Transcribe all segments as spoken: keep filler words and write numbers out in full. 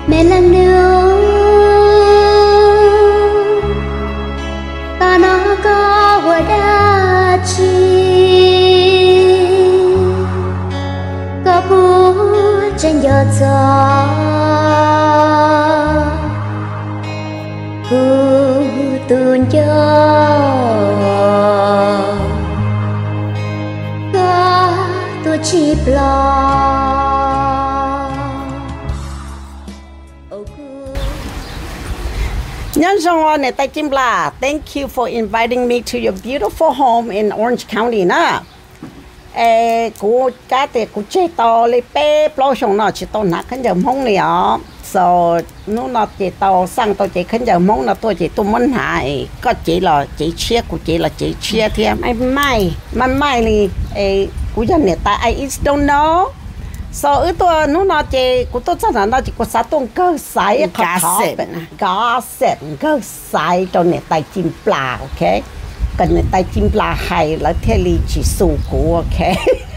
mẹ lần nữa ta nó có hoa đa chi có bố trên gió gió hù tuôn gió có tôi chỉ lo. Nhân dân này tại Kim La, thank you for inviting me to your beautiful home in Orange County na. Ê, cô cá thì cô chơi to lấy bé, bao nhiêu nó chỉ to nát khán giả mong này ạ. So, nó nó chỉ to sang to chỉ khán giả mong là tôi chỉ tôi muốn hại, có chỉ là chỉ chia, cô chỉ là chỉ chia thêm. Ai mai, mai mai thì, ê, cô dân này tại I just don't know. So, ở tôi nó nó chỉ, cô tôi chắc là nó chỉ có sát tung cơ sải, gossip, gossip, cơ sải cho này tại Kim La, ok? Cần này tại Kim La hay là thế lý chỉ số của, ok?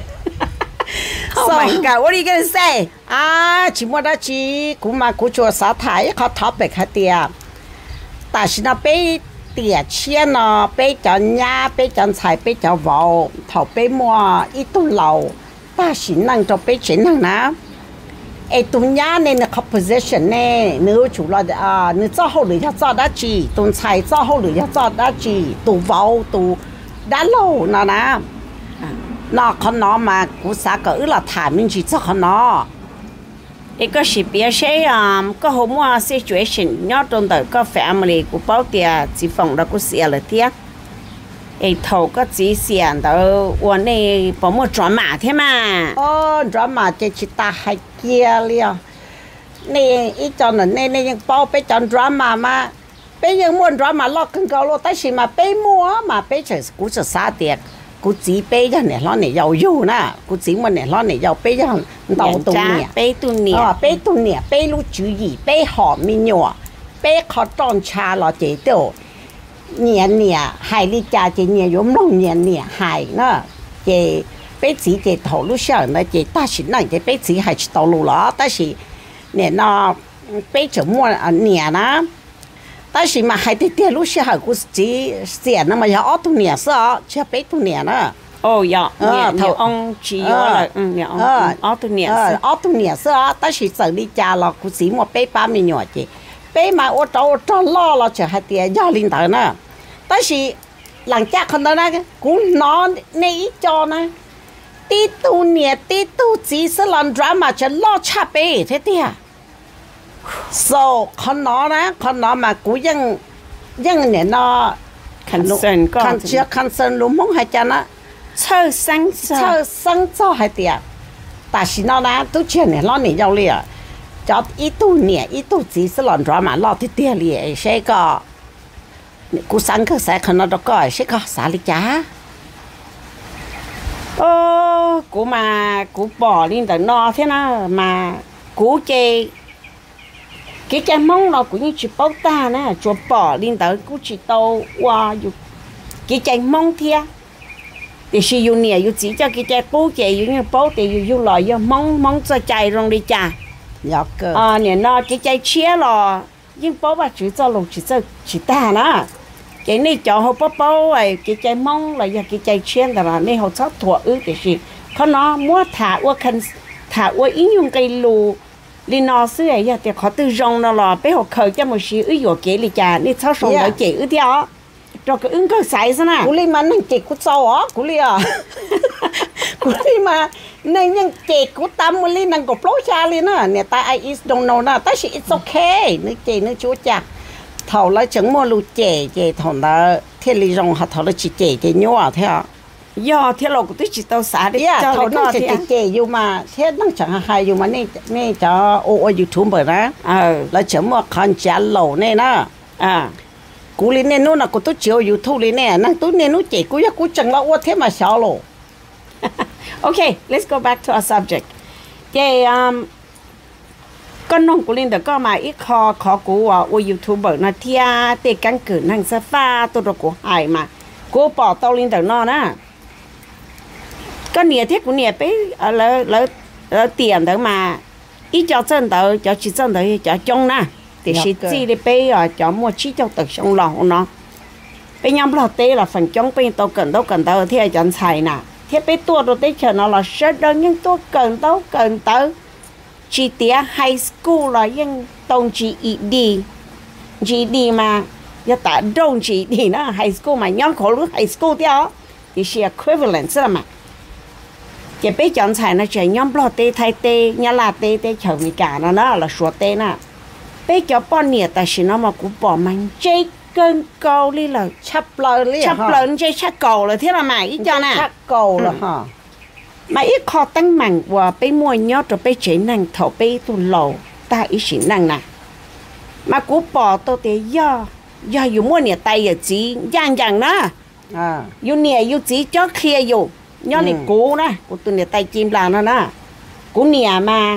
Oh so, my God, what are you gonna say? À, chỉ muốn đó chỉ, cũng mà cô cho sát thái, có topic hả tiệt. Ta chỉ nó bé tiệt chia nó, bé cho nhà, bé cho菜，bé cho vào, thầu bé mua ít tu lâu. Ta chỉ năng cho bé chuyện năng nào, ai tu nhà này nó composition này, nếu chủ là à, nếu cho hậu lưỡi cho đã chỉ, tu菜cho hậu lưỡi cho đã chỉ, tu vào tu đã lâu nào nè, nó con nó mà cú sa cái là thả mình chỉ cho con nó, Cái có sự biết sẽ um có hôm qua situation nhớ trong đời có family của bảo tiền chỉ phòng đó có xe là tiếc. Ê thầu có chỉ xe đó,วันนี้bảo mua drama thế mà. ô drama chỉ chỉ ta hay kia liền, này ít cho nó này nàyยังbao bé chọn drama mà, béยังmuốn drama lo更高lo，但是嘛bé mua mà bé只估只啥的，估只bé人呢，老呢要有呢，估只么呢，老呢要bé人到度呢， bé tu nè, 哦bé度呢，bé路注意，bé好面喏，bé靠装车了这都。年年海里家这年用农年年海呢，这辈子这投入上呢，这大是那这辈子还是投入了，但是年那辈子末啊年呢，但是嘛还得跌入下还股只钱那么要二多年是啊，只辈多年了。 oh dạ, Ờ, nhà thầu- ông chỉ là, ừ, nhà ông, Ờ. ừ, ở tu nè, ờ ở tu nè sao ta chỉ sợ đi cha là cũng chỉ một bé ba mươi nhỏ chứ bé mà ô tô cho lo là chỉ hai tiền gia linh tử nè ta chỉ làng cha con đó nè cũng nó này cho nè tí tu nè tí tu chỉ是 làm drama chỉ lo cha bé thế thì à so con nó nè con nó mà cũng ยัง ยังเนี่ย nó concern có, concern concern luôn mong hai cha nó sơ sinh sơ, sơ sinh cho hai tiệt,但是呢呢，都讲呢，老年要了，叫一度年一度只是乱抓嘛，老的点了，这个，古三个才看到这个，这个啥哩家？ ô, của mà của bỏ lên tận no thế nào mà của chơi cái trái mông nó cũng như chỉ bao ta nè, cho bỏ lên tận cũng chỉ tàu qua cái trái mông thia thì sử dụng nè, dùng chỉ cho cái trái bố chạy dùng như bố thì dùng dùng loại dùng mông mông cho chạy rong đi chả, Dạ cơ. à nè nó cái trái chia lò, nhưng bố bà chỉ cho lục chỉ cho chỉ ta nè, cái này cho họ bố bố ấy cái trái mông là do cái trái chia là này họ chót thua ư thì gì,เขาnó mua thả qua khăn thả qua ứng dụng cây lù, li nó xưa ấy thì họ tự rong nó lò, bé họ khởi cho một xíu ư dụ cái li chả, này sao xong rồi chỉ ư theo. Rồi cái ứng cơ sai sao nè? Cú li mà năng chỉ cú sâu á, cú li à. Cú li mà năng năng chỉ cú tâm cú li năng cú plô cha li nè, nè ta I is don't know nè, ta chỉ it's okay, nước chỉ nước chúa chả. Thầu là chẳng mua lù chỉ chỉ thầu là thiên lý rong hạt thầu là chỉ chỉ chỉ nhỏ thế à. Do thế là cũng chỉ tao xả đi Yeah, cho thầu nó năng chỉ thế. chỉ chỉ dù mà thế năng chẳng hay dù mà nè nè cho ô ô YouTube đó. Ờ, Là chẳng mua con chả lẩu nè nè. à, Cú li nè nó là cú tôi chiều YouTube li nè, năng tôi nè nó chỉ cú ya cú chẳng là ô thế mà sao lỗ. okay, let's go back to our subject. Cái um, con nông của linh đó có mà ít kho khó của ở YouTuber nó thia để căn cứ năng sa pha tôi rồi của hải mà, của bỏ tao linh đó nó nè. Có nhiều thiết của nhiều bé ở lỡ lỡ lỡ tiền đó mà ít cho chân đầu cho chỉ chân đầu cho trong nè thì chỉ chỉ để bây giờ cho mua chỉ cho tự xong lòng nó bây nhau lo tê là phần trong bên tao cần đâu cần đâu thì chẳng xài nè thế bây tua đồ tê chờ nó là rất đơn nhưng tôi cần đâu cần tới chỉ tía high school là nhưng tông chỉ ít đi chỉ đi mà giờ ta đông chỉ đi nó high school mà nhóm khổ lúc high school theo thì sẽ equivalent là mà chỉ bây chọn xài nó chỉ nhóm lo tê thay tê nhà là tê tê chờ mình cả nó nó là số tê nè bây giờ bao nhiêu ta chỉ nó mà cũng bỏ mình chơi cơn cầu đi là chắp lời đi chắp lời chơi chắp cầu là thế là mày ít cho nè chắp cầu là hả mà ít khó tăng mạnh và bây mua nhót rồi bây chế năng thầu bây tu lầu ta ít chỉ năng nè mà cũng bỏ tôi thì do do dù mua nhà tay ở chỉ giang giang nè à dù nhà dù chỉ cho kia dù nhớ này cũ nè của tôi nhà tay chim là nó nè của nhà mà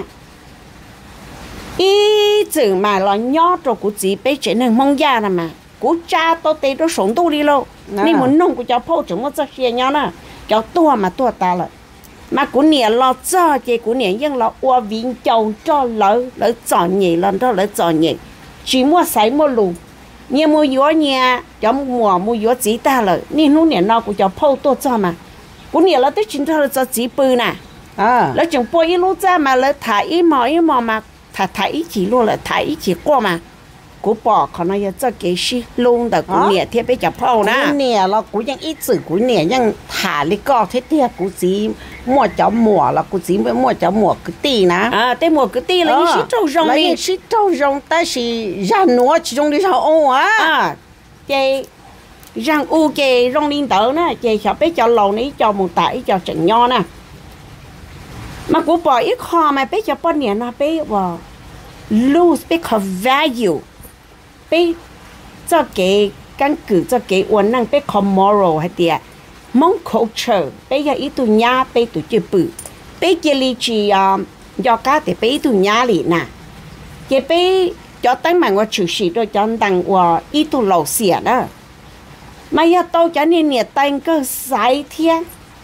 ý chữ mà lo nhót rồi của chỉ bây chế năng mong ra nè mà của cha tôi thì nó sống tôi đi luôn nên muốn nông của cháu phô chúng nó cho xe nhau nè cháu tua mà tua ta lại mà của nhà lo cho chị của nhà nhưng lo qua viên châu cho lỡ lỡ chọn nhỉ lần đó lỡ chọn nhỉ chỉ mua sấy mua lù nhà mua gió nhà cháu mua mua gió chỉ ta rồi nên lúc nhà nó của cháu phô tua cho mà của nhà lo tới chính thôi cho chỉ bự nè à lỡ chừng bôi ít lúc ra mà lỡ thả ít mò ít mò mà thả thả ít chỉ luôn là thả ít chỉ qua mà cú bỏ còn nó cho cái gì luôn đó cú nhẹ thiết bị chập phao nè nhẹ là cúยังít chữ cú nhẹยังthả đi co thế thế cú chỉ mua cháu mua là cú chỉ mới mua cháu mua cái tì nè à tê mua cái tì là những shit trâu rong đi những shit trâu rong ta chỉ ra nó chỉ trong đi sao ô á à cái răng u cái rong liên tử nè cái chập bé cho lầu này cho một tải cho chừng nho nè mà cú bỏ ít kho mà bé cho bao nhiêu nó bé vào lose bé có value bây cho cái căn cứ cho cái uốn năng bây có moral hay tiệt mong culture bây giờ ít tu nhà bây tu chơi bự bây giờ li chỉ à do cá thì bây tu nhà li nè cái bây cho tăng mạnh qua chủ sĩ rồi cho tăng qua ít tu lẩu xỉa đó mà giờ tôi cho nên nhiệt tăng cơ sai thiên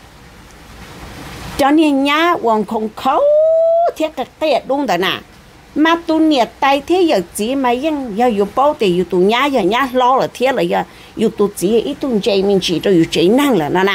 cho nên nhà hoàng không khâu thiết cái tiệt đúng rồi nè mà tu nhiệt tay thế giờ chỉ mà nhưng giờอยู่bao thìอยู่tu nhá giờ nhá lo là thế là giờอยู่tu chỉ ít tu chơi mình chỉ rồiอยู่chơi năng là nè nè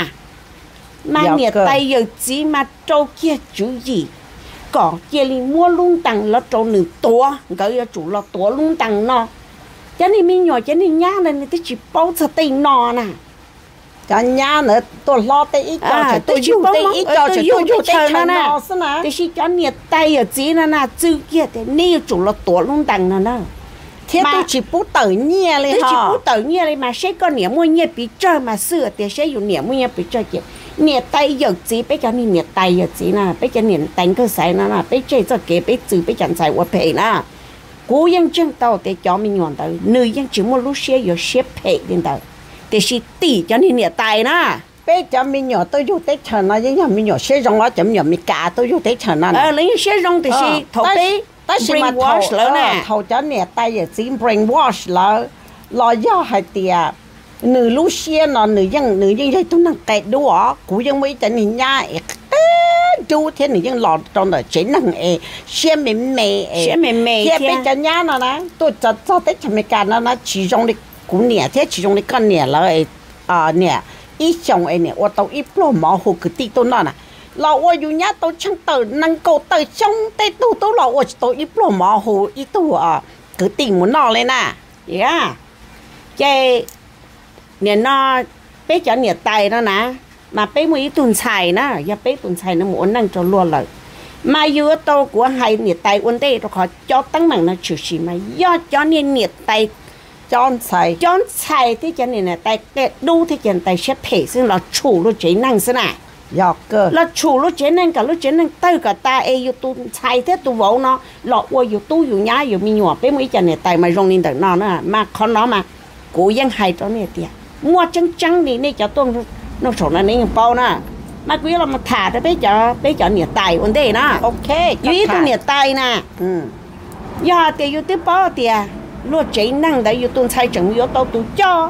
mà nhiệt tay giờ chỉ mà trâu kia chủ gì có kia li mua lung tăng là trâu nửa tua cái giờ chủ là tua lung tăng nó cho nên mình nhỏ cho nên nhá nên thì chỉ bao giờ tay nó nè cho nhà nữa tôi lo tới ít cho à, tôi chịu tới ít cho tôi chịu tới cho nó xí nè thì chỉ cho nhiệt tay ở chỉ nè nè chữ kia thì nếu chủ là tổ lung tăng nè nè thế tôi chỉ bút tự nhiên lên tôi ha chỉ bút tự nhiên lên mà sẽ có niệm mua nhiệt bị chơi mà sửa thì sẽ dùng niệm mua nhiệt bị chơi kìa nhiệt tay giờ chỉ bây giờ nhiệt tay giờ chỉ nè bây giờ nhiệt đánh cơ sai nè nè bây giờ cho cái bây giờ bây giờ sai qua pay nè cố gắng chân tàu để cho mình nhận tới nơi dân chỉ mua lúc xe giờ xe pay đến tới thì chỉ tỷ cho nên nhiệt tài nè bây giờ mình nhỏ tôi dùng tết chờ nó nhưng mà mình nhỏ sẽ rong nó chấm nhỏ mình cả tôi dùng tết chờ nó ờ lấy sẽ rong thì chỉ thầu bé ta chỉ mà thầu nè thầu cho nè tay giờ chỉ brain wash là lo do hai tiệt nửa lúc xe nó nửa dân nửa dân đây tôi năng kẹt đũa cú dân mấy trận hình nha chú thế nửa dân lọt trong đời chế năng e xe mềm mềm xe mềm mềm thế bây giờ nha nó nè tôi cho cho tết chờ mình cả nó nó chỉ rong đi cú nè thế chỉ rong đi con nè là à nè ít chồng ấy nè, ô tô ít pro máu hồ cứ tí tôi nói nè, là ô dù nhá tôi chẳng tự năng cầu tự trong tây tu tôi là ô tôi ít pro máu hồ ít tu à cứ tí muốn nói lên nè, yeah, cái nè nó bé cho nè tay nó nè, mà bé mới tuần xài nè, giờ bé tuần xài nó muốn năng cho luôn rồi, mà dù tôi của hai nè tay ổn định tôi khó cho tăng bằng nó chịu gì mà do cho nè nè tay chọn xài chọn xài thế cho nên là tay cái đu thế cho nên tay xếp thể xin là chủ lúc chế năng xin à dọc cơ là chủ lúc chế năng cả lúc chế năng tay cả ta ấy yêu tu xài thế tu vỗ nó lọ qua yêu tu yêu nhá yêu mi nhỏ bé mấy cho nên tay mà rong lên được nó nữa mà con nó mà cố gắng hay cho nên tiệt mua trắng trắng đi này cho tôi nó sổ nó nên bao nè mà quý là mà thả cho bé cho bé cho nhiệt tay ổn định nè ok quý tu nhiệt tay nè ừ giờ thì yêu tiếp bao tiệt lúc chế năng đấy yêu tuần sai chẳng yêu tao tu cho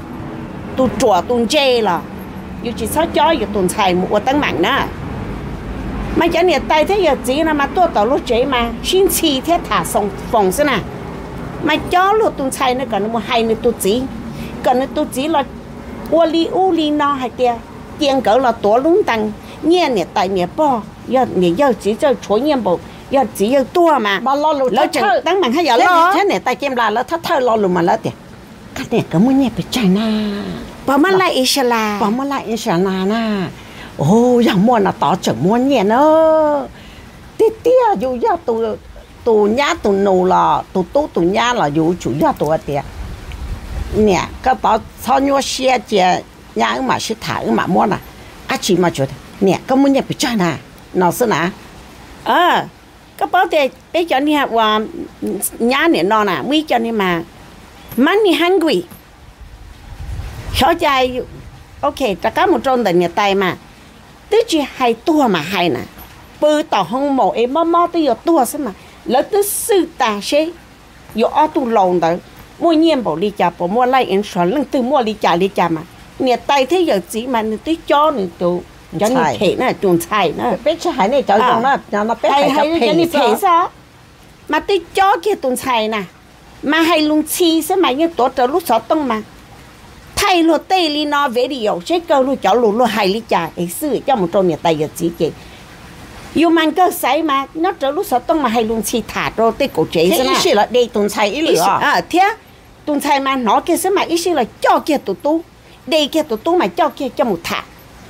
tu chùa tuần chê là yêu chỉ sao cho yêu tuần sai một tăng mạnh nè mà cho nên tay thế giờ chỉ là mà tôi tao lúc chế mà xin chi thế thả sống phòng thế nào mà cho lúc tôi xài nó còn một hai nữa tôi chỉ còn nữa tôi chỉ là u li u li nó hay kia tiền cỡ là tổ lúng tăng nhẹ nhẹ tay nhẹ bo giờ nhẹ giờ chỉ cho chúa nhiệm bộ giờ chỉ giờ tua mà mà lo lụt lỡ chừng tăng bằng hai giờ lo thế này tay kem là lỡ thắt thơ lo lụt mà lỡ tiền cái này có muốn nhẹ bị chai na bỏ mà lại Isla bỏ mà lại Isla na ô giờ mua là tỏ chở mua nhẹ nữa tí tí dù giờ tụ tụ nhá tụ nô là tụ tụ tụ nhá là dù chủ giờ tụ ở tiền nè cái tỏ sau nhau xe chè nhá mà sẽ thả mà mua nè à chỉ mà chuyện nè có muốn nhẹ bị chai na nó sẽ nè à cái bảo thì bây giờ nàyว่าnhá này nó nè mấy cho nên mà money hungry khó chạy ok tất cả một trong đời nhà tay mà tức chỉ hai tua mà hai nè bự tàu không màu em mò mò tới giờ tua xem mà lỡ tới sư ta sẽ giờ ở tu lồng đó mua nhiên bảo đi chả bảo mua lại insurance lưng từ mua đi chả đi chả mà nhà tay thế giờ chỉ mà tới cho nữa tụ cho nên thể nè chuồn xài nè biết chứ hay này cho dùng nó nó biết hay hay cho nên thể sao mà tới cho kia tuần xài nè mà hay luôn chi sẽ mà như tổ trợ lúc sáu tông mà thay luôn tây li nó về đi dầu chế cơ luôn cháu luôn luôn hay li trà ấy sư cho một trong nhà tay giờ chỉ kì yêu mang cơ sấy mà nó trợ lúc sáu tông mà hay luôn chi thả rồi tây cổ chế thế ý là đây tuần xài ý lửa à thế tuần xài mà nó kia sẽ mà ý là cho kia tụ tu đây kia tụ tu mà cho kia cho một thả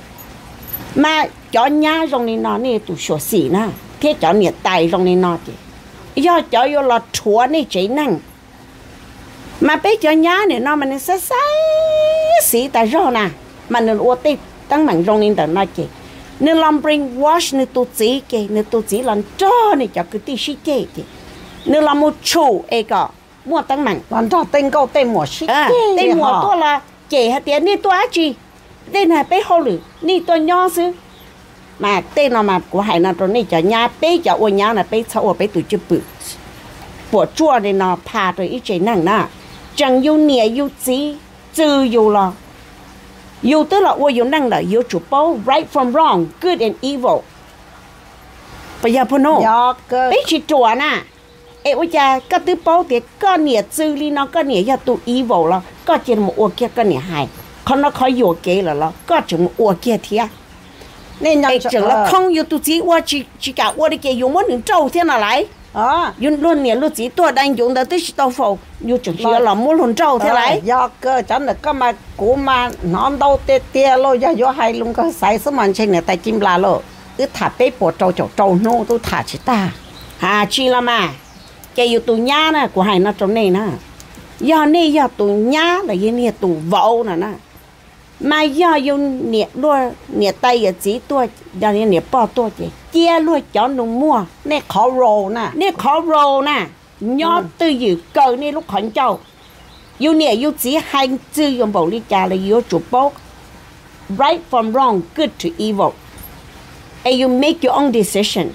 mà cho nhà trong này nó này tụ sửa xỉ nè thế cho nhà tay trong này nó thì do cho yêu là chúa này chế năng mà bây giờ nhá này nó mình sẽ sai xí tại rõ nè mà nên ô tê tăng mạnh rong lên tận nó kì nên làm bring wash nên tu chỉ kì nên tu chỉ làm cho này cho cái tí xí kì nên làm một chủ ấy cả mua tăng mạnh làm cho tên câu tên mùa xí à tên mùa tôi là kì hạt tiền nên tôi á chi tên này bé hô lử nên tôi nhỏ xứ mà tên nào mà của hải nào rồi này cho nhà bé cho ô nhà là bé sau bé tụi chụp bự bộ chua này nó phá rồi ít chế năng nè chẳng yêu nhẹ yêu chí trừ yêu là yêu tức là ôi yêu năng là yêu chủ bao right from wrong good and evil bây giờ phun nô biết chỉ chùa nè ê ôi cha cái thứ bao thì có nhẹ trừ li nó có nhẹ ya tụ evil là có chỉ một ô kia có nhẹ hại còn nó khó yêu kế là nó có chỉ một ô kia thiệt nên nhớ chỉ là không yêu tụ chí ô chỉ chỉ cả ô đi kia yêu muốn những trâu thế nào lại à yun luôn nè lúc chỉ tôi đang dùng đó tới tàu phổ yêu chừng kia là muốn luôn trâu thế này do cơ chẳng được cái mà cũ mà nó đâu tê tê lo do do hay luôn cái sai số mình trên này tay chim là lo cứ thả bé bộ trâu trâu trâu nô tôi thả chỉ ta à chi là mà cái yêu tụ nhá nè của hai nó trong này nè do này do tụ nhá là như này tụ vậu nè nè mà do yêu nè luôn nè tay ở chỉ tôi do nè nè bao tôi chứ chia luôn cho nó mua nè khó rồ nè nè khó rồ nè nhớ từ dự cờ nè lúc khẩn châu yêu nè yêu chỉ hai chữ dùng bảo lý trà là yêu chủ bốc right from wrong good to evil and you make your own decision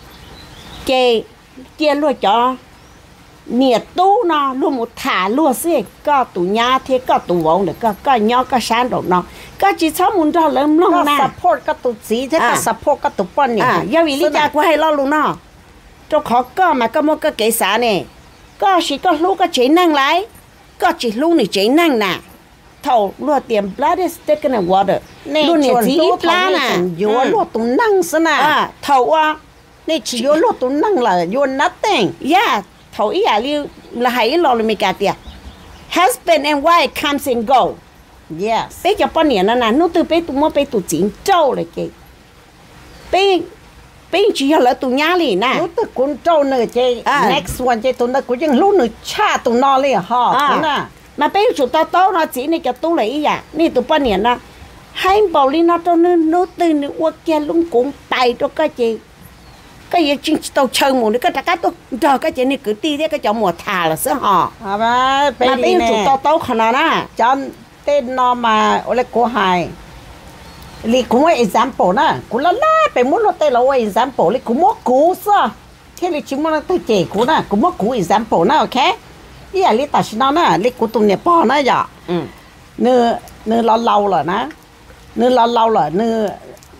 cái chia luôn cho nè tú nó luôn một thả luôn xí có tụ nhà thế có tụ vốn được có có nhỏ có sáng đồ nó có chỉ sáu muốn cho lớn lắm nè support các tụ chỉ thế có support các tụ phân nè à do vì lý do của hay lo luôn nó cho khó có mà có một cái kế xã nè có chỉ có lúc có chế năng lại có chỉ lúc này chế năng nè thầu luôn tiền blood is taken in water luôn này chỉ ít lá nè vô luôn tụ năng xí nè à thầu à này chỉ vô luôn tụ năng là vô nothing yeah thầu ý à liu là hay lo là mình cả tiệt husband and wife comes and go yes bây giờ bao nhiêu nè nè nó từ bây tụ mua bây tụ chín trâu lại kì bây bây chỉ là tụ nhà lì nè lúc từ cuốn trâu nữa chơi next one chơi tụ nó cũng những lúc nữa cha tụ nó liền ha nè mà bây giờ tao tao nó chỉ này cho tụ lấy à này tụ bao nhiêu nè hai bảo li nó cho nó nó từ nó uất kia luôn cũng tay cho cái gì cái gì chính tao chơi một cái cái tôi chờ cái chuyện này cứ ti thế cái chỗ mùa thà là sẽ họ à mà bây giờ tao tao khả năng á cho tên nó mà ở đây cô hài li cũng có example nè cũng là lá phải muốn nó tên là example li cũng có cú sao thế li chỉ muốn nó tới chế cú nè cũng có cú example nè ok ý là li ta xin nó nè li cũng tụi nhẹ bỏ nè giờ nè nè lâu lâu rồi nè nè lâu lâu rồi nè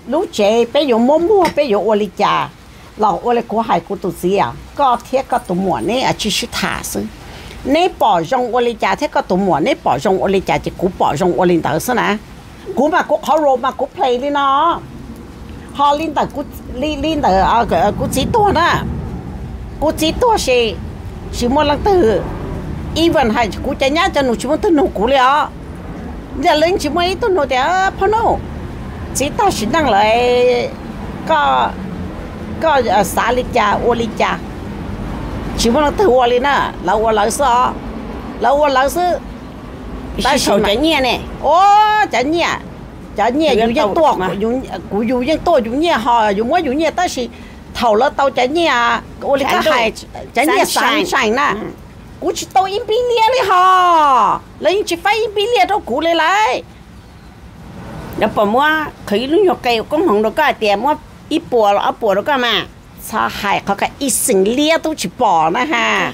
lúc trẻ bây giờ mua mua bây giờ ô li cha lão ô li của hai của tụi gì à có thiết có tụi mua này à chỉ是他是你保用ô li cha thiết có tụi mua你保用ô li cha chỉ của bảo用ô li đó是哪của mà của họ rồi mà của play đi nó họ linh đó của linh linh đó à cái của chỉตัวđó của chỉตัว是chỉ mua lần từ even hay của cha nhá cho nó chỉ mua từ nó của liền giờ lên chỉ mua ít từ nó để phun nó chỉ ta chỉ năng lại có có xả lịch trà ô lịch trà chỉ muốn từ ô lịch nè lâu ô lâu sao lâu ô lâu sao ta sầu chả nhẹ nè ô chả nhẹ chả nhẹ dùng những tua dùng của dùng những tua dùng nhẹ họ dùng mỗi dùng nhẹ ta chỉ thầu là tàu chả nhẹ ô lịch cái hay chả nhẹ sáng sáng nè cú chỉ tàu im pin lia đi họ lấy chỉ phải im pin lia đâu cú lấy lại nó bỏ mua khởi lúc nhọc cây cũng không được cái tiền mua ít bùa là bùa được cái mà sao hay có cái ít sinh lia tôi chỉ bỏ nè ha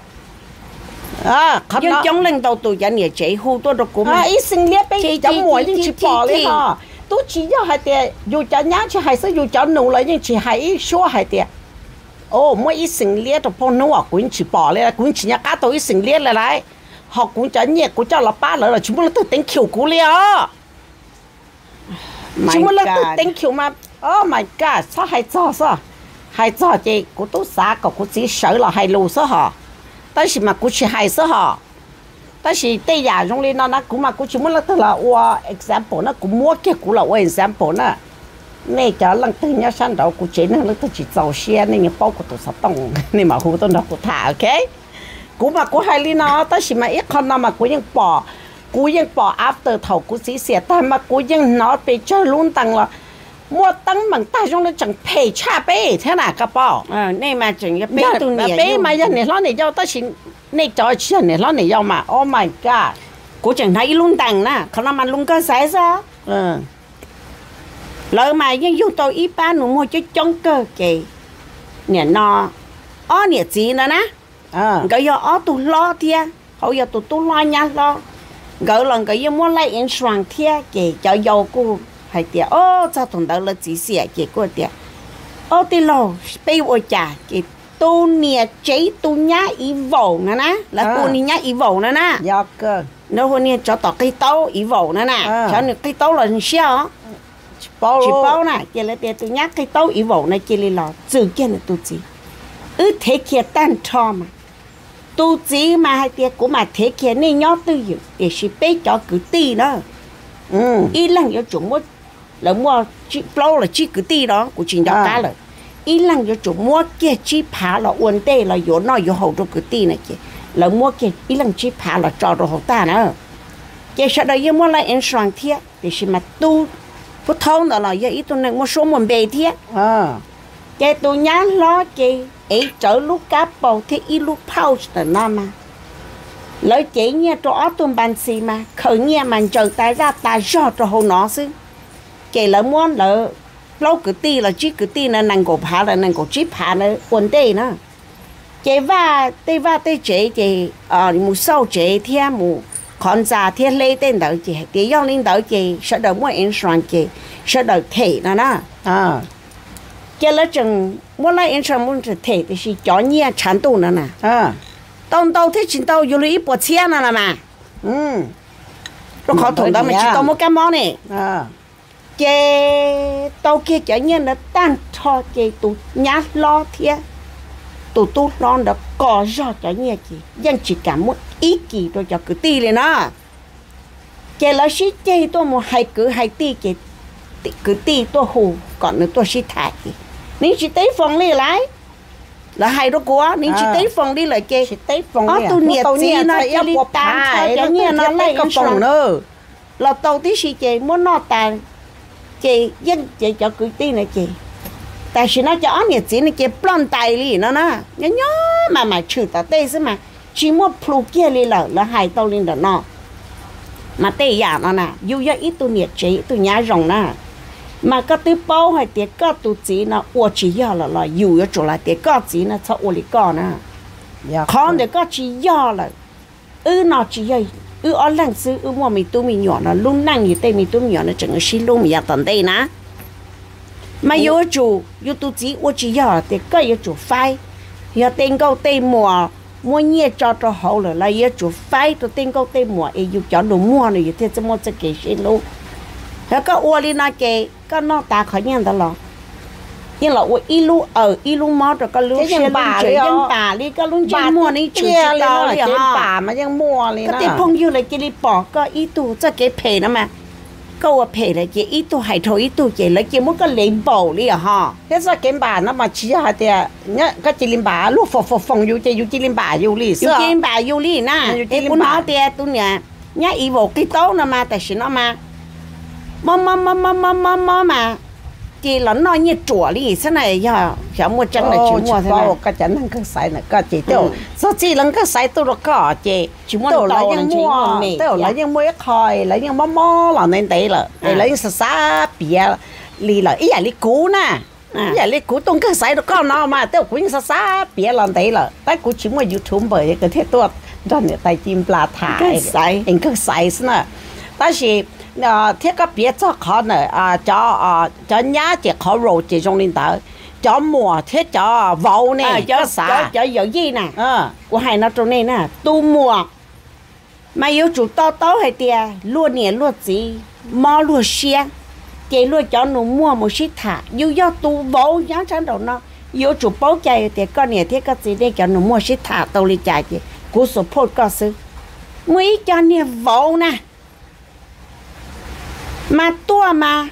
à nhưng chống lên tàu tụi dân nhà chế hú tôi được cũng à ít sinh lia bây giờ mỗi nhưng chỉ bỏ đi ha tôi chỉ cho hai tiền dù cho nhá chỉ hai số dù cho nụ lại nhưng chỉ hai số hai tiền ô mỗi ít sinh lia tôi phong nụ à cũng chỉ bỏ lại cũng chỉ nhá cá tôi ít sinh lia lại lại họ cũng cho nhẹ cũng cho là ba lại là chúng nó tự tính kiểu cũ lia chúng nó tự thank you mà oh my god sao hay cho sao hay cho chị cô tôi xả cậu cô chỉ sợ là hay lù sao hả但是mà cô chỉ hay sao hả 但是对呀用哩那那姑嘛姑全部那都là我 example 那姑摸嘅姑啦我 example 那你就能對人生到姑只能都只做些你包括都是懂你嘛好多那姑他 OK 姑嘛姑係哩那但是嘛一看那嘛姑ยังbỏ姑ยังbỏ after 頭姑只寫但嘛姑ยัง攞被追亂等啦mua tăng bằng ta trong nó chẳng pay cha bé thế nào các bảo à này mà chẳng cái bé tu nhẹ bé mà giờ này nó này giao ta chỉ này cho chị này nó này giao mà oh my god cô chẳng thấy luôn tặng nèเขาlàm ăn luôn cơ sai sao ừ lỡ mà nhưng dùng tôi ít ba nó mua cho trong cơ kì nè nó ó nè gì nữa nè à cái giờ ó tu lo thia hậu giờ tu tu lo nha lo gỡ lần cái giờ mua lại insurance thia kì cho giàu cô hay tiệt ô sao thằng đó là chỉ xỉa kì cô tiệt ô ti lo bây giờ chả kì tu nè chế tu nhá ý vẩu nè nè là tu nè nhá ý vẩu nè nè do cơ nó hôm nay cho tao cây táo ý vẩu nè nè cho nên cây táo là sao chỉ bao nè chỉ là tiền tu nhá cây táo ý vẩu này chỉ là tự nhiên là tu gì ư thế kia tan cho mà tu gì mà hay tiệt của mà thế kia nên nhớ tư dụng để chỉ bé cho cứ ti đó ừ ý lần cho chúng mua là mua chỉ bao là chỉ cứ ti đó của chính đó cá rồi ý lần cho chúng mua kia chỉ phá là uốn tê là yếu nói yếu hậu cho cứ ti này kia là mua kia ý lần chỉ phá là cho đồ hậu ta nữa kia sau đó yêu mua lại insurance thiệt để xem mà tu phút thông đó là yêu ít tu này mua số một bề thiệt à kia tu nhá lo kia ấy trở lúc cá bầu thì ít lúc pouch là nó mà lỡ chỉ nghe cho tuần bàn xì mà khởi nghe mà chờ tay ra ta cho cho hậu nó xứ kia lỡ mua lỡ lâu cứ ti là chỉ cứ ti là nàng cổ phá là nàng cổ chỉ phá là uốn tê nữa chế va tê va tê chế chế à một sau chế thiên một con già thiên lấy tên đầu chế thì do linh đầu chế sẽ được mua insurance chế sẽ được thể nữa nè à chế là chừng mua lại insurance muốn thể thì chỉ cho nhẹ sản độ nữa nè à tông tông thế chính tôngอยู่ít bộ xe nữa mà ừ nó khó thủng đó mà chỉ tông một cái món này à chế tàu kia chả như là tan cho chế tụ nhát lo thiệt tụ tụ lo được có rõ chả như gì dân chỉ cảm một ý kỳ rồi cho cứ ti lên nó chế là sĩ chế tôi một hai cứ hai ti chế cứ ti tôi hù còn nữa tôi sĩ thải nếu chỉ tới phòng đi lại là hai đứa quá nếu chỉ tới phòng đi lại chế chỉ tới phòng đi tôi nhiệt gì nó cho đi tan cho chả như nó lấy cái phòng nữa là tàu tí sĩ chế muốn nó tàn chị dân chị cho cứ tin này chị tại vì nó cho nhiệt gì này chị plon tài li nó nè nhớ nhớ mà mà trừ tao tê chứ mà chỉ mua plu kia li lợ là hai tao lên đó nó mà tê giả nó nè dù cho ít tu nhiệt chị tu nhá rồng nè mà có tư bao hay tiệt có tu gì nó ô chỉ do là là dù cho chỗ là tiệt có gì nó cho ô li có nè con để có chỉ do là ư nó chỉ do ư ở lăng sư ư mua mì tu mì nhỏ nó luôn năng như tê mì tu mì nhỏ nó chẳng có xí luôn mì tận đây nè mà yêu chủ yêu tu chỉ yêu chỉ giờ thì có yêu chủ phai yêu tên câu tên mùa mua nhẹ cho cho hậu rồi là yêu chủ phai tôi tên câu tên mùa yêu cho đồ mua này yêu thế cho mua cho cái gì luôn thế có uo đi na cái có nó ta khỏi nhận đó là nhưng là uo ilu ở ilu mót rồi có lu cái dân bà chơi đi dân bà đi có luôn chơi mua này chủ chơi tao đi ha ha bà mà dân mua liền có thể phong yêu lại cái đi bỏ có ý tu cho cái phe nó mà câu phe là cái ý tu hay thôi ý tu cái là cái muốn có lấy bầu đi ha thế sao cái bà nó mà chỉ hạt thì nhá cái chỉ linh bà lúc phồng phồng phồng yêu chơi yêu chỉ linh bà yêu lì yêu chỉ linh bà yêu lì na cái cuốn nó thì tôi nhá nhá ý vô cái tấu nó mà tại sao nó mà mà mà mà mà mà mà mà mà chị là nó như chùa đi thế này giờ cháu mua chân này chú mua thế này cái chân năng cái sai này cái chị tiêu sao chị năng cái sai tôi được có chị chú mua tôi lấy những mua tôi lấy những mua khoi lấy những mò mò là nên đấy là lấy những sa bìa lì là ý là lì cũ nè ý là lì cũ tung cái sai được có nó mà tôi cũng sa sa bìa là đấy là tại cũng chỉ mua YouTube bởi cái thế tôi cho người ta chim pla thải cái sai những cái sai nữa但是呃，这个别做可能啊，叫啊叫伢子烤肉这种领导，叫馍，这叫煲呢， 叫啥？ 叫有意呢？ 嗯， 我还那种呢呢，都馍，mà有煮刀刀还的，落年落子，毛落鲜，给落叫侬馍么是他，又要都煲养成到那，有煮煲家的，个年这个子的叫侬馍是他到里家的，古所破告诉，每家呢煲呢。mà tua mà,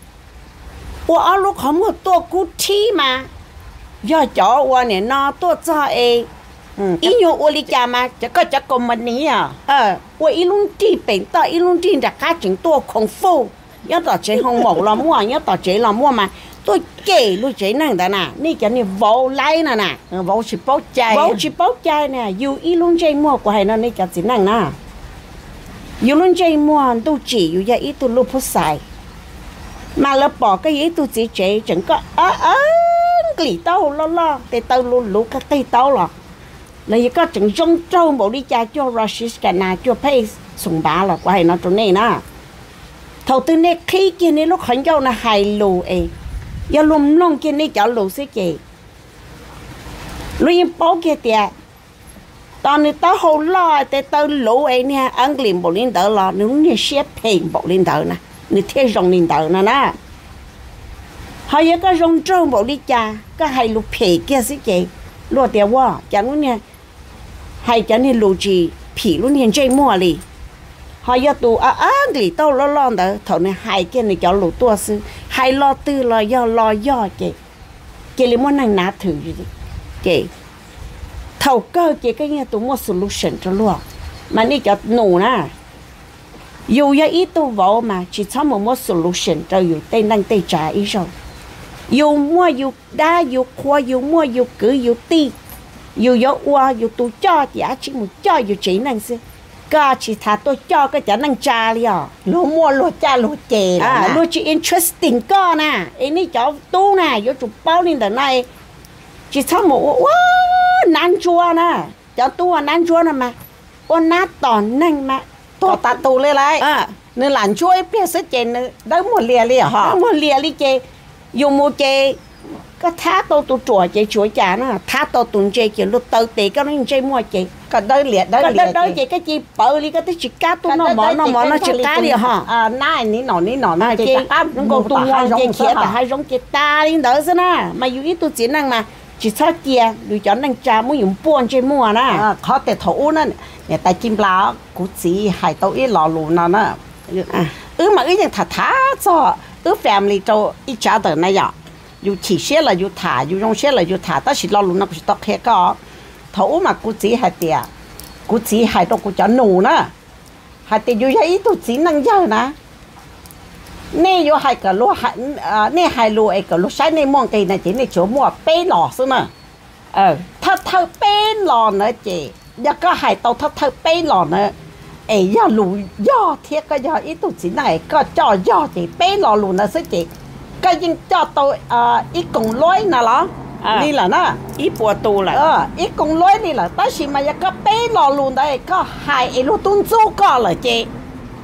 tôi lúc không có tua cú thi mà, giờ cho tôi này nó tua cho ấy, ý nhung tôi đi chả mà, chỉ có chỉ có mình nhỉ à, ờ, tôi ý luôn đi bệnh ta ý luôn đi đặt cá chừng tua không phô, nhớ tao chế không mộc là mua, nhớ tao chế là mua mà, tôi kể luôn chế năng đó nè, ní cái này vỗ lấy nè nè, vỗ chỉ bóc chai, vỗ chỉ bóc chai nè, dù ý luôn chế mua của hai nó ní cái gì năng nè. yêu luôn chơi mua tôi chỉ yêu ya ít tôi lúc phút xài mà là bỏ cái ít tôi chỉ chế chẳng có á á cái tao lo lo để tao luôn lúc cái cây tao là là như có chẳng trong trâu bộ đi cha cho Russian cả na cho pay sùng bá là quay nó chỗ này nè thầu tư này khi kia này lúc khẩn châu là hài lù ấy ya lùm lông kia này cháu lù xí kì lúc yên bố kia tiệt tao này tao hồ lo để tao lũ ấy nè ăn liền bộ linh tờ lo nếu như xếp hình bộ linh tờ nè nếu theo dòng linh tờ nè nè họ nhớ cái dòng trâu bộ đi cha cái hay lũ phê kia xí chị lúa tiền quá chẳng lúc nè hay chẳng thì lũ gì phê lúc nè chơi mua đi họ nhớ tụ à à thì tao lo lo tờ thầu này hay kia này cho lũ tua sư hay lo tư lo do lo do chị chị lấy món năng nát thử gì chị thầu cơ chị cái nghe tụi mua solution cho luôn mà đi cho nụ nè dù ya ít tu vào mà chỉ cho một mua solution cho dù tên năng tên trả ý rồi dù mua dù đa dù khoa dù mua dù cứ dù ti dù gió qua dù tu cho giá chỉ một cho dù chỉ năng xí cả chỉ thà tôi cho cái trả năng trả liền lúa mua lúa cha lúa chè à lúa chỉ interesting co nè anh ấy cho tu nè vô chụp bao lên đợt này chỉ cho một nan chua nè cho tu nan chua nè mà con nát tòn năng mà to ta tu lên lại à nên làm chuối biết sẽ chè đỡ một lìa lìa hả đỡ một lìa lìa chè dùng một chè có thá tô tu chùa chè chuối chả nè thá tô tuần chè chè lúc tơ tì cái nó chè mua chè cái đỡ lìa đỡ lìa đỡ chè cái chi bự đi cái chỉ cá tu nó mỏ nó mỏ nó chỉ cá đi hả à nai ní nọ ní nọ nai chè nó còn tu ngon chè kia là hai giống chè ta đi đỡ thế nè mà dù ít tu chỉ năng mà chỉ sao kia rồi cho năng trà muốn dùng buôn chơi mua nè khó để thấu nè người ta chim lá cú chỉ hay tao ít lò lù nó nè ứ mà ứ những thà thà cho ứ family cho ít trả đời này vậy dù chỉ xe là dù thả dù dùng xe là dù thả ta chỉ lò lù nó chỉ tao hết có thấu mà cú chỉ hay tiệt cú chỉ hay tao cú cho nụ nè hay tiệt dù hay ít tu chỉ năng giờ nè nè yo hai cái lúa hai nè hai lúa ấy cái lúa sai nè mong cái này chỉ nè chỗ mua bê lò xí mà ờ thao thao bê lò nữa chị giờ có hai tàu thao thao bê lò nữa ấy giờ lúa giờ thiệt cái giờ ít tụi chị này có cho giờ chị bê lò lúa nữa xí chị cái gì cho tôi à ít cùng lối nè lo đi là nó ít bùa tu là ờ ít cùng lối đi là ta chỉ mà giờ có bê lò lúa đây có hai lúa tung chu có là chị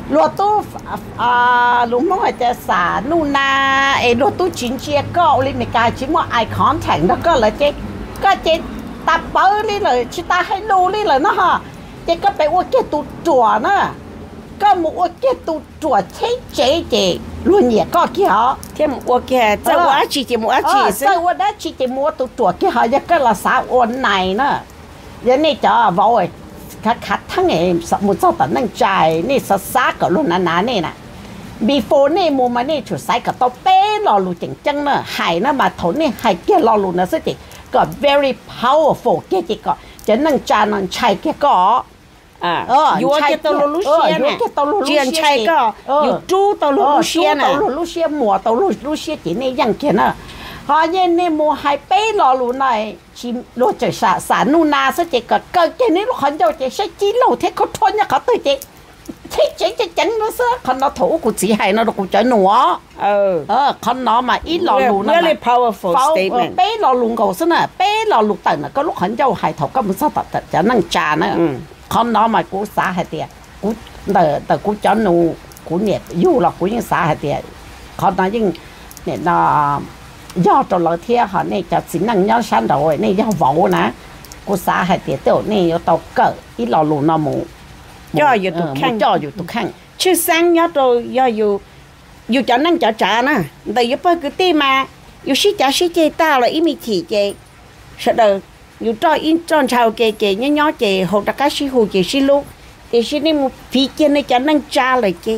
lúa tu à lúa mong làจะสานู่นนาไอ้ลวดตู้จินเชียก็เลยไม่กล้าชิมว่าไอคอนแทงแล้วก็เลยเจ๊ก็เจ๊ตัดเปิ้ลเลยชิตาให้ดูเลยนะฮะเจ๊ก็ไปอ้วกเกตุจั่วนะก็มัวอ้วกเกตุจั่วเจ๊เจ๊เจ๊ล้วนเนี่ยก็เกี่ยว thêm ô kê cho quá chỉ chỉ mua chỉ เจ้าว่าได้ชิเจมัวตุจั่วเกี่ยวยังก็ละสาอ้วนไหนนะยันนี่จะบอกไอ้คัดคัดทั้งไอ้สมุทรเจ้าแต่นั่งใจนี่สสากับรุ่นนานี่นะ before นี่มูมานี่ชุดใส่กับตัวเป้รอลูจริงจังเนอะหายนะมาถนนี่หายเกี่ยรอลูนะสิจิก็ very powerful เกี่ยจิก็จะนั่งจานั่งใช้เกี่ยก็อ่าอยู่เกี่ยตัวลูเชียน่ะเจียนใช้ก็อยู่จู้ตัวลูเชียน่ะตัวลูเชียหมัวตัวลูลูเชียจีนี่ยังเกี่ยนะพอเย็นนี่มูหายเป้รอลูหน่อยชิมลูจะสาสานูนาสิจิก็เกิดเกี่ยนี่ลูกคนเดียวจะใช้จีโลเทเขาทนเนี่ยเขาตื่นจิเจ๊เจ๊จะจังนะซะคนเราถูกกูจีให้นะกูจะหนัวเออเออคนเรามาอีหล่อลุงนะ really powerful statement เป้หล่อลุงเขาซะนะเป้หล่อลุงแต่น่ะก็ลูกคนเจ้าให้ถูกก็มันซะแต่จะนั่งจานะคนเรามากูสาให้เดียกูแต่แต่กูจะหนูกูเนี่ยอยู่หรอกกูยังสาให้เดียคนเรายิ่งเนี่ยนะย่อตัวเราเที่ยเขาเนี่ยจะสินั่งย่อชั้นเราเนี่ยย่อเว้านะกูสาให้เดียเดี๋ยวนี่要到เกิดอีหล่อลุง那么 choอยู่ตุกแข่ง choอยู่ตุกแข่งชื่อแซงยอดตัวย่ออยู่อยู่จะนั่งจะจ่านะแต่อยู่เปิดคือตีมาอยู่ชิจ่าชิเจตาเลยอีมีขี่เจสะเดออยู่จออินจอนชาวเจเจย่อย่อเจหกตะก้าชิหูเจชิลูกเจชินี่มูพีเจในจะนั่งจ่าเลยเจ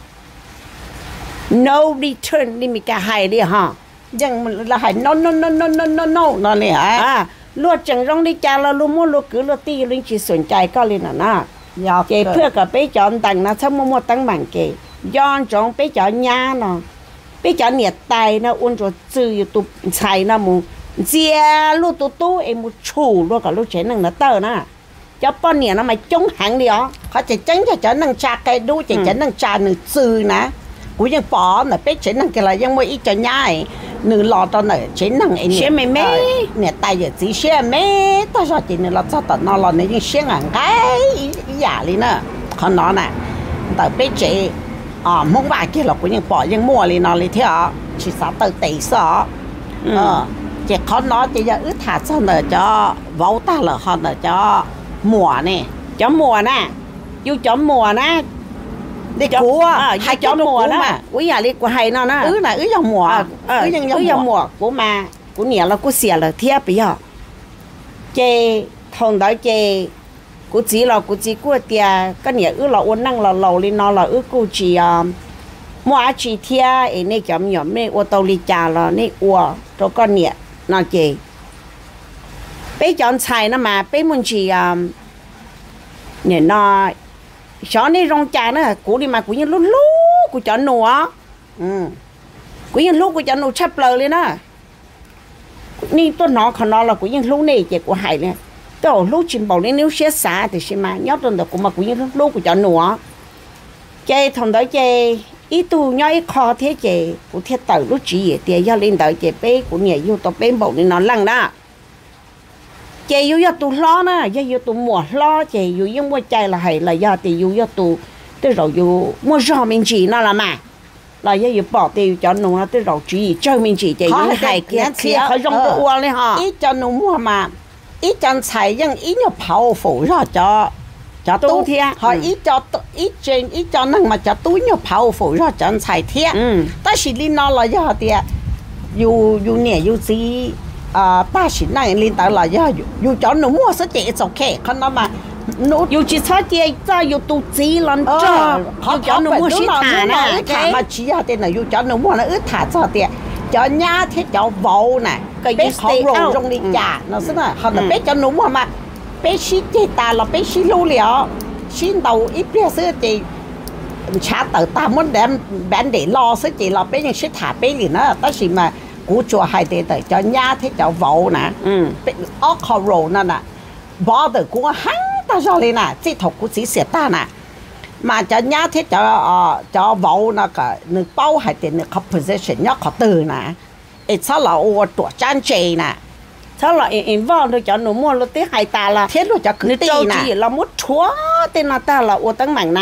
no return นี่มีการให้ดิฮะยังเราให้ no no no no no no no นั่นเลยฮะอ่าลวดจังร้องได้จ่าเราลูมั่วลูกคือลูกตีลิงจีสนใจก็เลยน่ะนะเจเพื่อกับไปจอนตังนะถ้ามัวมัวตั้งบังเกย้อนจงไปจอนยาเนาะไปจอนเนี่ยตายนะอ้วนจนจืออยู่ตุใช่นะมูเจียลูกตู้ตู้เอ็มูชูลูกกับลูกเฉยนั่งนะเตอร์นะจะป้อนเนี่ยนะมาจงหังเดียวเขาจะจังจะจะนั่งจาไกดูจะจะนั่งจาหนึ่งจือนะกูยังปอน่ะไปเฉยนั่งกันละยังไม่อีจะง่ายหนึ่งรอตอนไหนเฉยนั่งไอ้เนี่ยเนี่ยตายอย่างจีเชี่ยแม่แต่ชอบจีเนี่ยเราจะตัดนอนเราเนี่ยยังเชี่ยงไงอย่าเลยนะเขานอนน่ะแต่ไปเฉยอ่ามองว่ากี่เรากูยังปอยังมั่วเลยนอนเลยเที่ยวชีสาวเตยเตยสอเออเจ้าเขานอนจะยังอึดถัดซะเนอะจ้าว้าวตาเหรอเขาเนอะจ้าหมัวเนี่ยจ้าหมัวน่ะอยู่จ้าหมัวนะเด็กกูอ่ะให้จ้าหมัวนะอุ้ยอย่าเรียกว่าให้นอนนะเออน่ะเออยังหมัวเออยังยังหมัวกูมากูเหนียวแล้วกูเสียเลยเทียบไปย่อเจทองได้เจกูจีเรากูจีกูเตียก็เนี่ยเออเราอ้วนนั่งเราเราเลยนอนเราเออกูจีอ่ะมัวจีเทียไอ้นี่จำหยอมนี่อัวโตลิจาเรานี่อัวตัวก็เนี่ยนอนเจไปจอนใช้นะมาไปมุนจีอ่ะเนี่ยนอนชอนนี่รองจานะกูนี่มากูยังลุ้นลุ้กูจอนหนัวอืมกูยังลุ้กูจอนหนูชับเลยเลยนะนี่ตัวน้องเขานอนเรากูยังลุ้นี่เจ็บกูหายเลยตัวลูกชิมบอกนี่นิ้วเสียสาแต่ใช่ไหมย้อนตอนเด็กกูมากูยังลูกกูจะหนัวเจทำได้เจอีตูย้อยคอเทเจกูเทียเต่าลูกจีเตียย่าเล่นเต่าเจเป้กูเนี่ยอยู่ตัวเป้บอกนี่นอนหลังนะเจอยู่ยอดตูล้อนะย่าอยู่ตูหมัวล้อเจอยู่ยังว่าใจละให้ละย่าตีอยู่ยอดตูตัวเราอยู่มัวรอมินจีนั่นละมาเราย่าอยู่บอกตีจะหนัวตัวเราจีเจ้ามินจีเจอยู่ให้เกี้ยเสียเขายงตัวอ้วนเลยฮะอีจะหนูมัวมาอีจันใช้ยังอีเนี่ยเผาฝูรอจอจะตู้เทียหอยอีจออีเจนอีจอนั่งมาจะตู้เนี่ยเผาฝูรอจันใช้เทียแต่สิลินนอเราย่าเดียอยู่อยู่เนี่ยอยู่ซีอ่าป้าสินั่งลินตาเราย่าอยู่อยู่จอหนูมัวซะเจ๊โอเคเขานำมาหนูอยู่จีช้าเจ๊จะอยู่ตู้จีลันจ้าเขาจอหนูมัวสิถานะถามาชี้เดียน่ะอยู่จอหนูมัวนะอึดถาจอเดียจอหน้าที่จอเบาน่ะก็ยิ่งเขาโรงตรงนี้จ่าเนาะสินะเขาเนี่ยเป็นจอหนูมัวมาเป็นชี้เจตาเราเป็นชี้รู้เหลียวชี้เราอีเปรี้ยซื้อเจชาเต๋อตามมันแดมแบนเดรอซื้อเจเราเป็นยังชี้ถาเป็นหรือนะแต่สิมากูจัวให้เต๋อจอหน้าที่จอเบาน่ะเป็นออกเขาโรงนั่นน่ะบอเต๋อกูหังตาจอเลยน่ะที่ถกกูสีเสียตาน่ะมาจะหน้าที่จะเอ่อจะเบานะก็หนึ่งเป้าให้เต๋อหนึ่ง composition เนี่ยเขาตื่นนะไอ้ถ้าเราตัวจานเจน่ะถ้าเราเอ็นวอลเราจะหนูมั่วเราเตะหายตาละเทียนเราจะคือตีนะเรามุดชัวเตนาตาเราอวดตั้งหมั่งน่ะ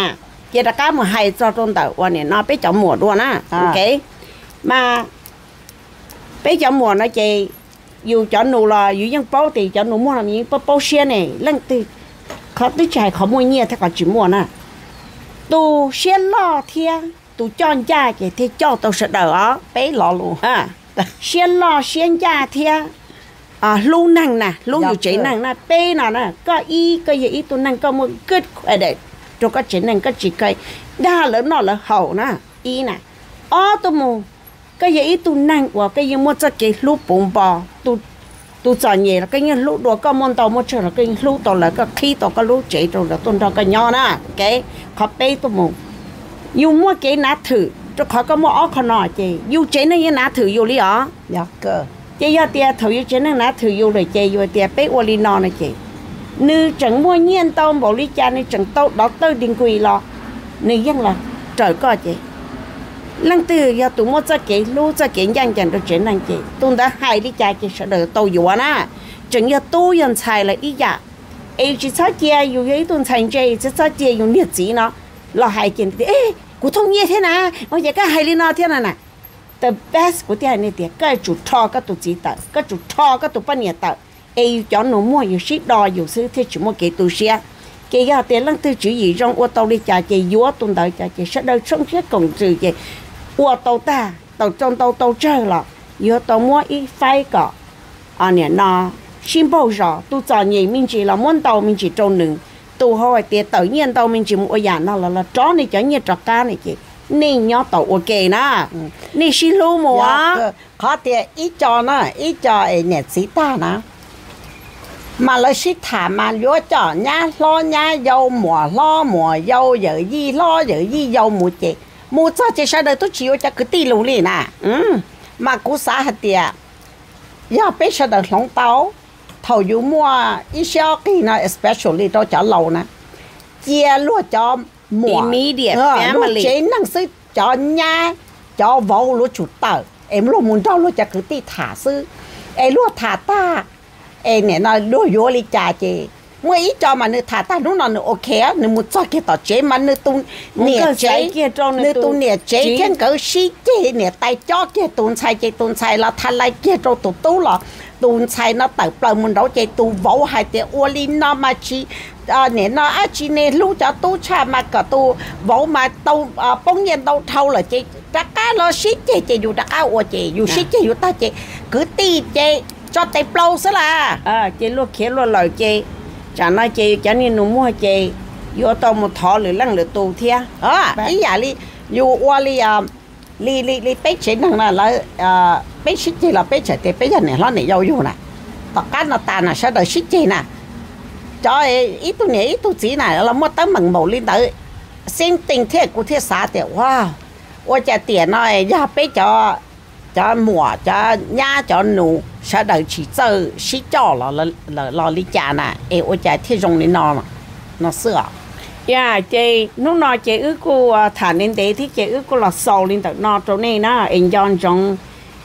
chị đã cá mà hay cho trong tàu qua này nó biết chọn mùa luôn á ok mà biết chọn mùa nó chị dù chọn nụ là dù dân bao thì chọn nụ mua làm gì bao bao xe này lần từ khó tới chạy khó mua nhiều thế còn chỉ mua nè tu xe lo thia tu chọn cha chị thì cho tao sẽ đỡ á bé lo luôn à xe lo xe cha thia à lu năng nè lu dù chỉ năng nè bé nào nè có y có gì tu năng có một good khỏe đấy cho có chỉ năng có chỉ cây đa lớn nó là hậu nè y nè ó tu mù cái gì tu năng của cái gì mua cho cái lu bún bò tu tu chọn nhẹ là cái như lu đồ có món tàu mua chơi là cái lu tàu là cái khi tàu có lu chỉ rồi là tuần đó cái nhỏ nè cái khó bé tu mù yêu mua cái nát thử cho khó có mua ó khó nọ chị yêu chế nó như nát thử yêu lý ó dạ cơ chị giờ tia thử yêu chế nó nát thử yêu rồi chị yêu tia bé ô li nọ này chị nữ chẳng mua nhiên tao bảo lý cha này chẳng tao đó tao đình quỳ lo nữ dân là trời coi chị lăng từ giờ tụi mua cho chị lu cho chị dân chẳng được chuyện năng chị tôi đã hai lý cha chị sẽ được tao yêu á chẳng giờ tôi dân xài là ý dạ ấy chỉ sao chị yêu cái tôi thành chị chỉ sao chị yêu nhiệt gì nó lo hai chuyện thì ê cụ thông như thế nào bây giờ cái hai lý nó thế nào nè the best của cái này thì cái chủ trò cái tụi chị tao cái chủ trò cái tụi bao nhiêu tao ai cho nó mua nhiều ship đo nhiều thứ thì chỉ mua cái tụi xe cái giờ tiền lăng tư chỉ gì trong ô tô đi trả chị vúa tuần đợi trả chị sẽ đợi sống chết cùng trừ chị ô tô ta tàu trong tàu tàu chơi là vúa tàu mua ít phai cả anh nè nó xin bao giờ tôi chọn gì mình chỉ là muốn tàu mình chỉ trâu nừng tôi hỏi tiền tự nhiên tàu mình chỉ mua nhà nó là là chó này chó như trò cá này chị nên nhớ tàu ok nè nên xin lưu mua khó tiền ít cho nó ít cho ấy nhẹ xí ta nè mà lấy xí thả mà lúa cho nhá lo nhá dâu mùa lo mùa dâu giờ gì lo giờ gì dâu mùa chị mùa cho chị sao đời tôi chịu cho cứ tì lù lì nè ừ mà cú xã hạt tiền giờ biết sao đời lòng tàu thầu dụ mua ít xíu cái nó especially cho cho lâu nè chia lúa cho mùa immediate family lúa chế năng sư cho nhá cho vâu lúa chủ tờ em lúa muốn cho lúa cho cứ tì thả sư em lúa thả ta em này nó lúa vô li trà chị mua ít cho mà nữ thả ta lúc nào nữ ok á nữ muốn cho cái tờ chế mà nữ tung nè chế nữ tung nè chế trên cỡ xí chế nè tay cho cái tung xài chế tung xài là thà lại kia cho tụ tú là tung xài nó tự bờ mình đâu chế tụ vỗ hai cái ô li nó mà chỉ à nè nó á chỉ nè lúc cho tú cha mà cả tu vỗ mà tàu bông nhiên tàu thâu là chế tất cả nó xí chế chế dù tất cả ô chế dù xí chế dù ta chế cứ ti chế cho tay plau xí là à chế lúc kia lúc lời chế chả nói chế chả nên nó mua chế vô tàu một thọ lửa lăng lửa tù thia à ý giả li dù qua li à li li li bé chế năng là là à bé xí chế là bé chế thì bé giờ này nó này giàu vô nè tất cả nó tàn là sao đời xí chế nè cho ít tu nhỉ ít tu chỉ này là mua tấm bằng màu lên tới xin tình thế của thế xã thì wow tôi trả tiền này giờ bé cho cho mùa cho nhà cho nụ sao đời chỉ chơi xí cho là là là là lý trả nè em tôi trả thế dùng đến nó nó sửa dạ chị lúc nào chị ước cô thả lên đấy thì chị ước cô là sầu lên tới nó chỗ này nó em chọn trong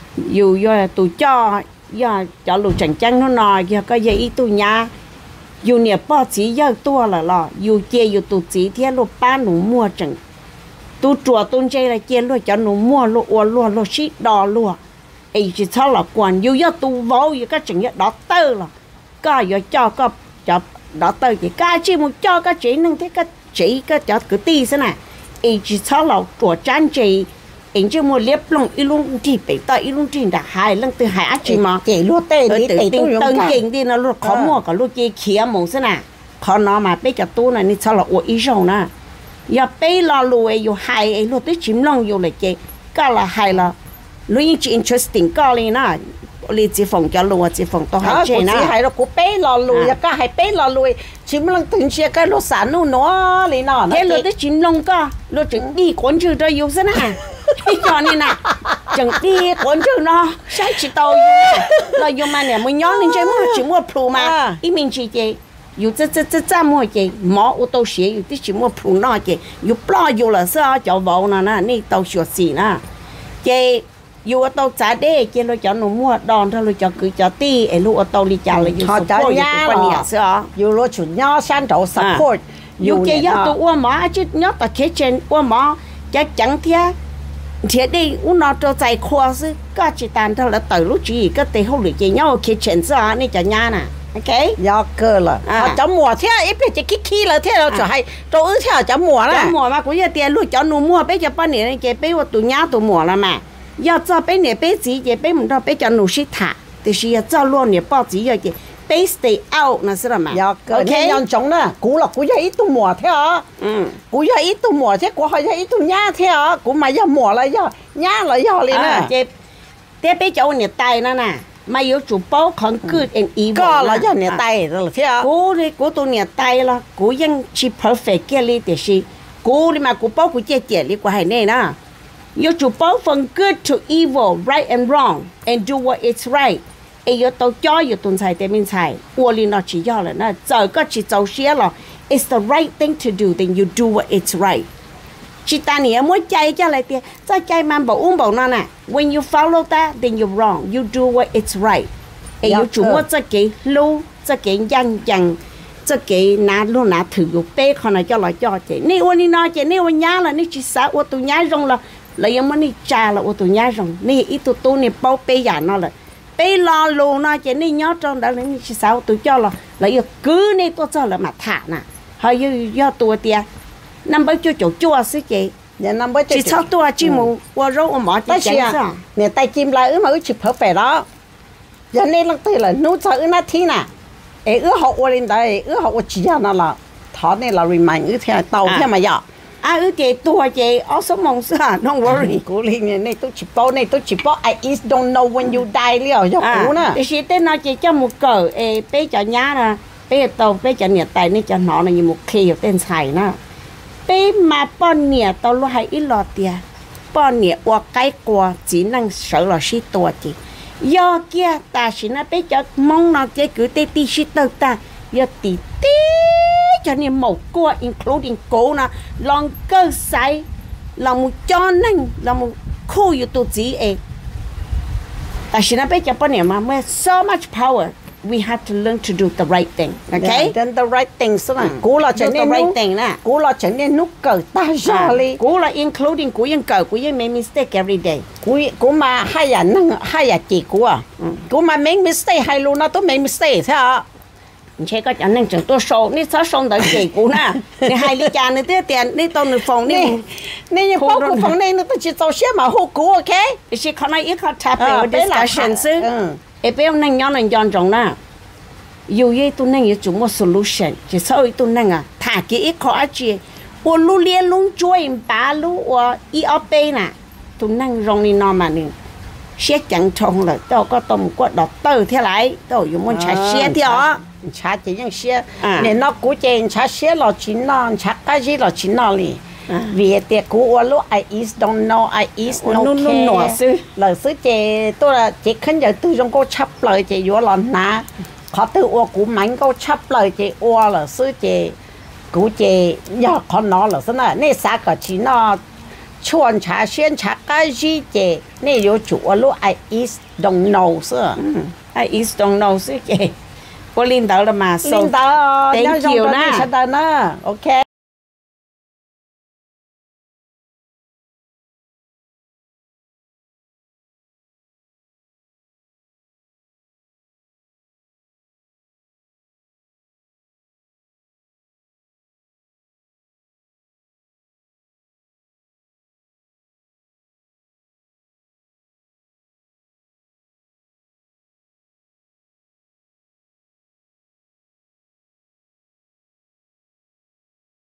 dù do tụi cho do cho lũ chẳng chăng nó nói giờ có gì tụi nhà dù nè bao chỉ giờ tua là lo dù chơi dù tụi chỉ thì lũ bán lũ mua chẳng tụi chùa tụi chơi là chơi lũ cho lũ mua lũ uo lũ lũ xí đò lũ ấy chỉ sao là quan dù giờ tụi vô dù các chẳng đó tơ là có giờ cho có cho đó tơ chỉ cái chỉ muốn cho cái chỉ năng thế cái chỉ cái cho cứ ti thế này ấy chỉ sao là chùa trang chỉ anh chỉ muốn liếp lòng ít luôn chỉ bị tay ít luôn chỉ đã hai lần từ hai chỉ mà chỉ luôn tê đi tê từng từng kinh đi nó luôn khó mua cả luôn kia kia mù thế này khó nó mà bây giờ tu này ni sao là ủa ít rồi nè giờ bây lo lùi yêu hai ấy luôn tới chìm lòng yêu lại kia cái là hai là luôn chỉ interesting cái này nè li chỉ phòng cho lùi chỉ phòng to hai chế nè hai là cũng bây lo lùi cái hai bây lo lùi chìm lòng từng chia cái lúc sản nu nó li nó thế luôn tới chìm lòng cái luôn chỉ đi quấn chữ cho yêu thế này cho nên nè chẳng đi cuốn chữ nó sai chỉ tàu là dùng mà nè mới nhón lên chơi mua chỉ mua plu mà ý mình chỉ chơi dùng这这这这mua chơi mỏ ô tô xe dùng chỉ mua plu nó chơi dùng bao dùng là sao cho vào nè nè này tàu sửa xì nè chơi dùng ô tô trả đấy chơi lo cho nó mua đòn thôi lo cho cứ cho ti ấy lo ô tô đi trả là dùng support dùng quan niệm sao dùng lo chủ nhau sang đầu support dù cái do tụ uo mỏ chứ nhớ ta kitchen uo mỏ chắc chẳng thế thế đi uống nó cho chạy khoa chứ có chỉ tàn thôi là từ lúc chỉ có thể không được chỉ nhau kitchen sao này cho nhà nè ok do cơ là họ chấm mùa thế ít bây giờ kiki là thế là cho hay tôi ứ theo chấm mùa là chấm mùa mà cũng như tiền lúc cho nó mua bây giờ bao nhiêu này cái bây giờ tụi nhà tụi mùa là mà giờ cho bây nhiêu bây gì cái bây mình đâu bây giờ nó sẽ thả thì sẽ cho luôn nhiêu bao gì rồi cái bây stay out là sao mà do cơ nên nhân chống nè cú là cú giờ ít tụi mùa thế à cú giờ ít tụi mùa thế cú họ giờ ít tụi nhà thế à cú mà giờ mùa là giờ nhà là giờ liền nè cái thế bây giờ nhiêu tay nữa nè mà yếu chủ bao còn good and evil có là cho nhiệt tay rồi thế à cố đi cố tôi nhiệt tay là cố vẫn chỉ perfect cái lý để gì cố đi mà cố bao cố chết chết lý của hai này nè yếu chủ bao from good to evil right and wrong and do what is right ấy yếu tao cho yếu tuần sai để mình sai vô lý nó chỉ do là nó giờ có chỉ giàu xía là it's the right thing to do then you do what is right chỉ ta nhớ mỗi chạy cho lại tiền cho chạy mà bảo uống bảo nó nè when you follow that then you're wrong you do what is right ấy you chủ mua cho cái lưu cho cái dân dân cho cái ná luôn ná thử dục bê còn là cho lại cho chị nếu anh nói chị nếu anh nhá là nếu chỉ sao ô tô nhá rong là lấy em mới trà là ô tô nhá rong nếu ít tô tô này bao bê giả nó là bê lo luôn nó chị nếu nhớ trong đó là chỉ sao tôi cho là lấy cứ nếu tôi cho là mà thả nè hay do tôi tiền năm bữa cho chỗ chua xí chị giờ năm bữa chỉ sau tôi chỉ một qua rau mà chỉ chẳng sao nè tay chim lại ứ mà ứ chụp hợp phải đó giờ nên là tôi là nấu cho ứ nó thi nè ứ ứ học qua lên đây ứ học qua chỉ ra nó là thọ này là remind ứ theo tàu theo mà giờ à ứ chị tôi chị ở số mong sao don't worry cố lên này này tôi chỉ bao này tôi chỉ bao I is don't know when you die liao cho cố nè thì chỉ tên nó chỉ cho một cờ ê bé cho nhá nè bé tàu bé cho nhiệt tay này cho nó là như một khi tên xài nè bé mà bọn nhiệt tao lo hay ít lọt tiền bọn nhiệt qua cái qua chỉ năng sợ là xíตัวchị do kia ta chỉ là bé cho mong nó cái cứ tê tê xí tơ ta do tì tê cho nên một qua including cổ nè lòng cơ sai lòng một cho năng lòng một khu yếu tố gì ấy ta chỉ là bé cho bọn nhiệt mà mới so much power we have to learn to do the right thing, okay? Yeah, then the right thing so là cú là trở nên the right thing nè. Cú là trở nên nút cờ ta ra đi. Cú là including cú yên cờ, cú yên make mistake every day. Cú cú mà hai nhà năng hai nhà chị cú à. Cú mà make mistake hai luôn nó tôi make mistake thế à. Chứ có chẳng nên chẳng tôi sâu, ní sao sâu tới chị cú nè. Ní hai lý cha ní tiếc tiền, ní tôi ní phòng ní. Ní như bao cú phòng này nó tôi chỉ tao xếp mà hô cú ok. Chị không nói ít khó tap vào discussion chứ. Em bé nên nhớ nên chọn trọng nè, dù gì tôi nên dùng một solution, chỉ sau tôi nên à thả cái ít khó chứ, tôi lu liên lu chơi ba lu, tôi i ở bên nè, tôi nên rong đi nó mà nè, sẽ chẳng thông là tôi có tôm có đọt tơ thế lại, tôi dùng muốn trả xe thế đó, trả chỉ những xe, nên nó cú chơi trả xe là chính nó, trả cái gì là chính nó liền. Vì thế cú ở lúc I is don't know I is no care lời sư chị tôi là chị khấn giờ tôi trong cô chấp lời chị vô lần nà khó từ ô cú mảnh cô chấp lời chị ô là sư chị cú chị giờ khó nó là sư nè nè sao cả chỉ nó chuồn trả xuyên trả cái gì chị nè vô chủ ở lúc I is don't know sư I is don't know sư chị có linh đạo là mà linh đạo thank you nè ok.